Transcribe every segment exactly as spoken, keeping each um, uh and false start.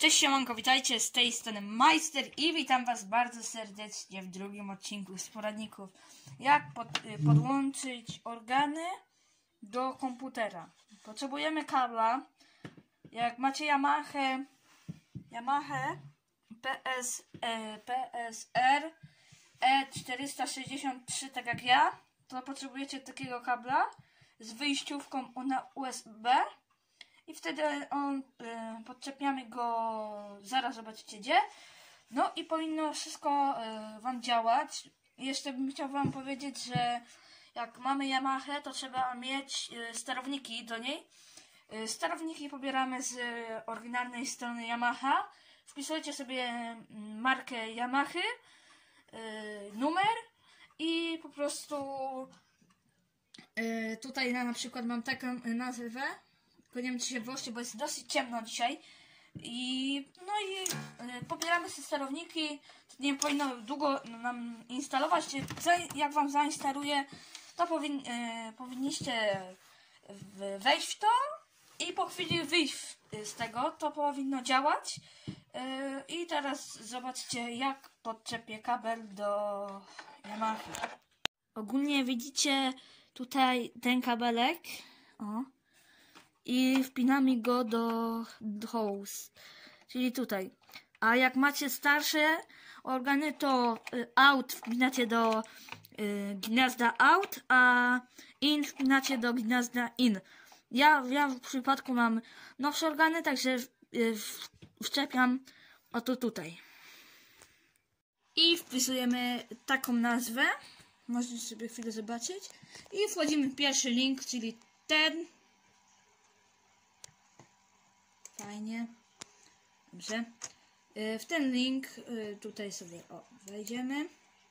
Cześć siemanko, witajcie, z tej strony Majster i witam was bardzo serdecznie w drugim odcinku z poradników, jak pod, podłączyć organy do komputera. Potrzebujemy kabla. Jak macie Yamaha Yamaha P S, e, P S R E czterysta sześćdziesiąt trzy, tak jak ja, to potrzebujecie takiego kabla z wyjściówką na U S B. I wtedy on, y, podczepiamy go, zaraz zobaczycie gdzie. No i powinno wszystko y, wam działać. Jeszcze bym chciał wam powiedzieć, że jak mamy Yamaha, to trzeba mieć y, sterowniki do niej. Y, sterowniki pobieramy z y, oryginalnej strony Yamaha. Wpisujecie sobie y, markę Yamahy, y, numer i po prostu y, tutaj na, na przykład mam taką y, nazwę. Nie wiem, czy się włoście, bo jest dosyć ciemno dzisiaj. I no i y, pobieramy te sterowniki. To nie powinno długo nam instalować. Jak wam zainstaluję, to powin, y, powinniście w, wejść w to i po chwili wyjść z tego, to powinno działać. Y, I teraz zobaczcie, jak podczepię kabel do Yamaha. Ogólnie widzicie tutaj ten kabelek. O. I wpinamy go do, do house, czyli tutaj. A jak macie starsze organy, to y, out wpinacie do y, gniazda out, a in wpinacie do gniazda in. Ja, ja w przypadku mam nowsze organy, także y, wszczepiam oto tutaj. I wpisujemy taką nazwę. Możecie sobie chwilę zobaczyć. I wchodzimy w pierwszy link, czyli ten. Fajnie. Dobrze. W ten link tutaj sobie o, wejdziemy.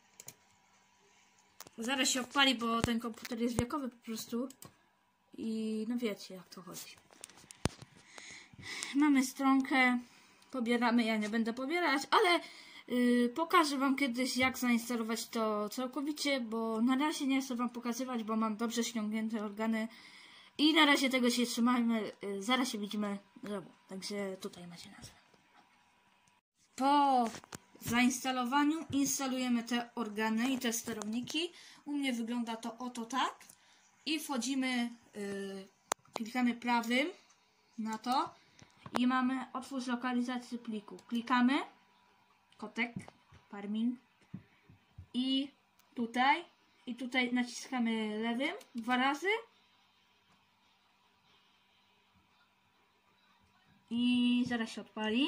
Zaraz się odpali, bo ten komputer jest wiekowy po prostu. I no wiecie, jak to chodzi. Mamy stronkę. Pobieramy. Ja nie będę pobierać, ale yy, pokażę wam kiedyś, jak zainstalować to całkowicie, bo na razie nie chcę wam pokazywać, bo mam dobrze ściągnięte organy. I na razie tego się trzymajmy, zaraz się widzimy znowu, także tutaj macie nazwę. Po zainstalowaniu instalujemy te organy i te sterowniki. U mnie wygląda to oto tak. I wchodzimy, yy, klikamy prawym na to i mamy otwórz lokalizację pliku. Klikamy, kotek, farming i tutaj, i tutaj naciskamy lewym dwa razy. I zaraz się odpali.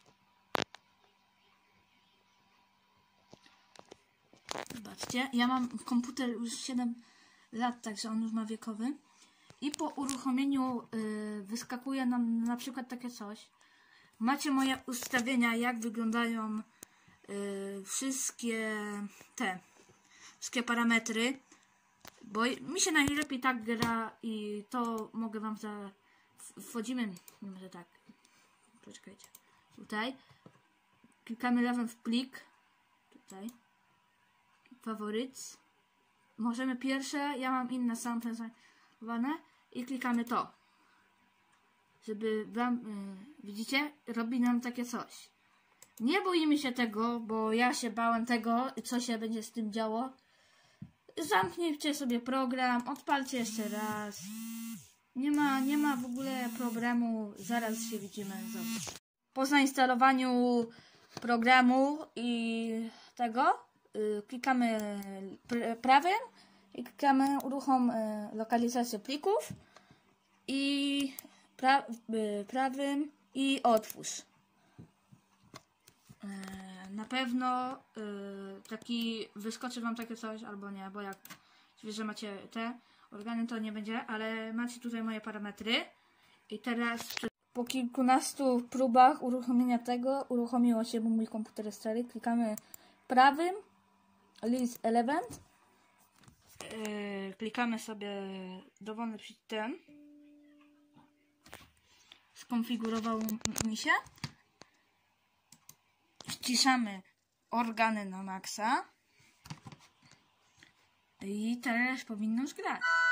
Zobaczcie, ja mam komputer już siedem lat, także on już ma wiekowy. I po uruchomieniu yy, wyskakuje nam na przykład takie coś. Macie moje ustawienia, jak wyglądają yy, wszystkie te, wszystkie parametry. Bo mi się najlepiej tak gra i to mogę wam za... Wchodzimy, może tak, poczekajcie, tutaj, klikamy lewym w plik, tutaj, faworyt, możemy pierwsze, ja mam inne sam prezentowane i klikamy to, żeby wam, yy, widzicie, robi nam takie coś. Nie boimy się tego, bo ja się bałem tego, co się będzie z tym działo. Zamknijcie sobie program, odpalcie jeszcze raz. Nie ma, nie ma w ogóle problemu, zaraz się widzimy. Zobacz. Po zainstalowaniu programu i tego yy, klikamy pr prawym i klikamy uruchom yy, lokalizację plików i pra yy, prawym i otwórz. Yy, na pewno yy, taki wyskoczy wam takie coś albo nie, bo jak że macie te organy, to nie będzie, ale macie tutaj moje parametry. I teraz po kilkunastu próbach uruchomienia tego, uruchomiło się, bo mój komputer jest stary. Klikamy prawym, list element. Yy, klikamy sobie dowolny przycisk ten. Skonfigurował mi się. Wciszamy organy na maksa. I teraz powinno zgrać.